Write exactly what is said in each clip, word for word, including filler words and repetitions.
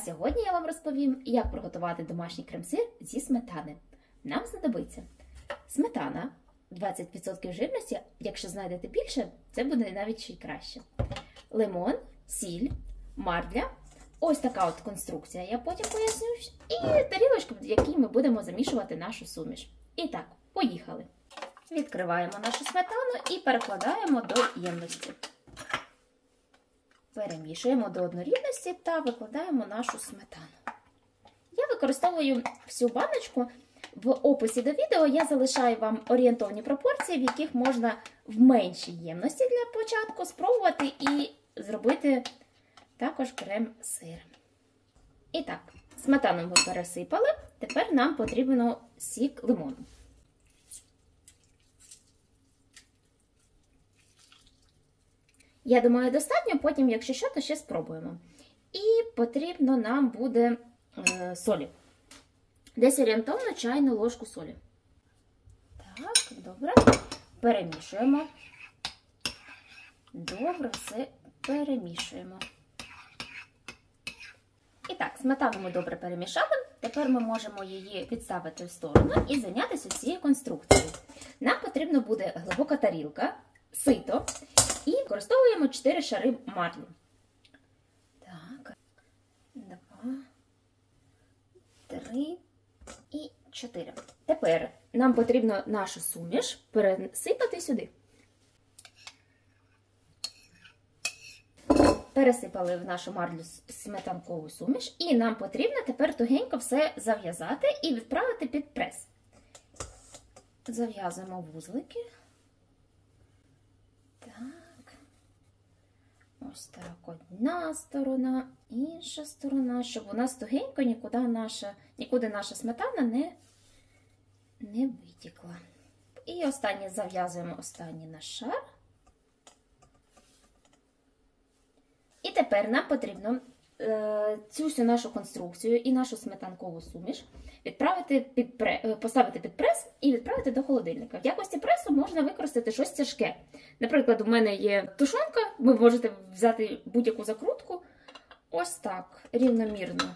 сьогодні я вам розповім, як приготувати домашній крем-сир зі сметани. Нам знадобиться сметана двадцять відсотків жирності, якщо знайдете більше, це буде навіть ще й краще. Лимон, сіль, мардля, ось така от конструкція, я потім поясню, і тарілочка, в якій ми будемо замішувати нашу суміш. І так, поїхали. Відкриваємо нашу сметану і перекладаємо до ємності. Перемішуємо до однорідності та викладаємо нашу сметану. Я використовую всю баночку. В описі до відео я залишаю вам орієнтовні пропорції, в яких можна в меншій ємності для початку спробувати і зробити також крем-сир. І так, сметану ми пересипали, тепер нам потрібно сік лимону. Я думаю, достатньо, потім, якщо що, то ще спробуємо. І потрібно нам буде е, солі. Десь орієнтовно чайну ложку солі. Так, добре. Перемішуємо. Добре, все перемішуємо. І так, сметану ми добре перемішали. Тепер ми можемо її відставити в сторону і зайнятися цією конструкцією. Нам потрібна буде глибока тарілка, сито. І використовуємо чотири шари марлі. Так, два, три і чотири. Тепер нам потрібно нашу суміш пересипати сюди. Пересипали в нашу марлю сметанкову суміш. І нам потрібно тепер тугенько все зав'язати і відправити під прес. Зав'язуємо вузлики. Так. Ось так, одна сторона, інша сторона, щоб у нас тугенько нікуди наша, нікуди наша сметана не, не витікла. І останнє зав'язуємо останній наш шар. І тепер нам потрібно е, цю всю нашу конструкцію і нашу сметанкову суміш відправити під прес, поставити під прес і відправити до холодильника. В якості пресу можна використати щось тяжке. Наприклад, у мене є тушонка, ви можете взяти будь-яку закрутку. Ось так, рівномірно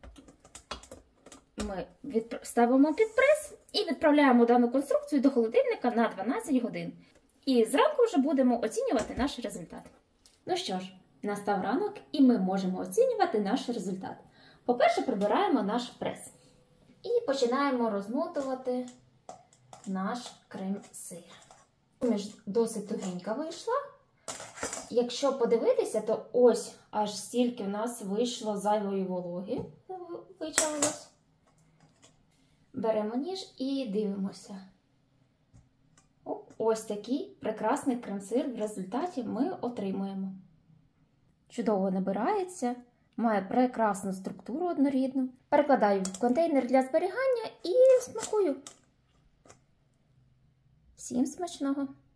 ми ставимо під прес і відправляємо дану конструкцію до холодильника на дванадцять годин. І зранку вже будемо оцінювати наш результат. Ну що ж, настав ранок і ми можемо оцінювати наш результат. По-перше, прибираємо наш прес. І починаємо розмотувати наш крем-сир. Суміш досить тугенька вийшла. Якщо подивитися, то ось аж стільки в нас вийшло зайвої вологи. Вичавилось. Беремо ніж і дивимося. Ось такий прекрасний крем-сир в результаті ми отримуємо. Чудово набирається, має прекрасну структуру однорідну. Перекладаю в контейнер для зберігання і смакую. Всім смачного!